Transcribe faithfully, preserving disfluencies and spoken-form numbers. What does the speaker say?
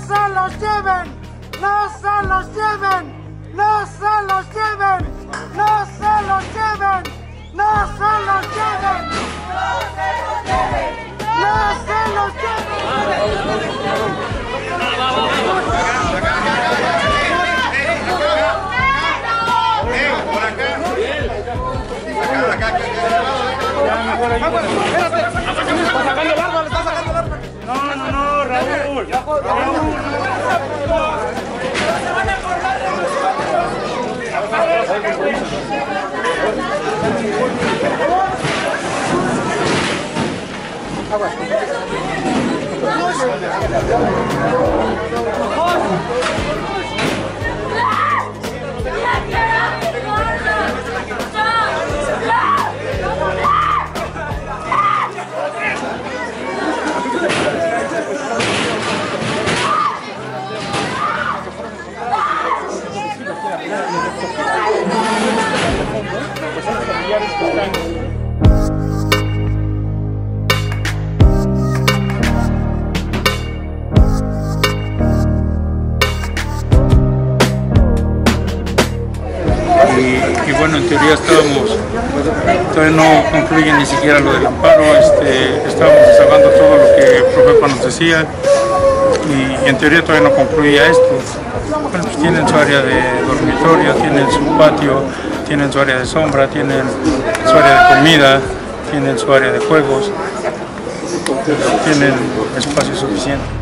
se los lleven! ¡No se los lleven! ¡No se los lleven! ¡No se los lleven! ¡No se los lleven! ¡No se los lleven! Por acá. Acá, acá, ¿Está sacando el árbol? ¿Está sacando el árbol? No, no, no, Raúl. Raúl. Y, y bueno, en teoría estábamos, todavía no concluye ni siquiera lo del amparo, este, estábamos desahogando todo lo que el Profepa nos decía y, y en teoría todavía no concluía esto. Bueno, pues tienen su área de dormitorio, tienen su patio, tienen su área de sombra, tienen su área de comida, tienen su área de juegos, tienen espacio suficiente.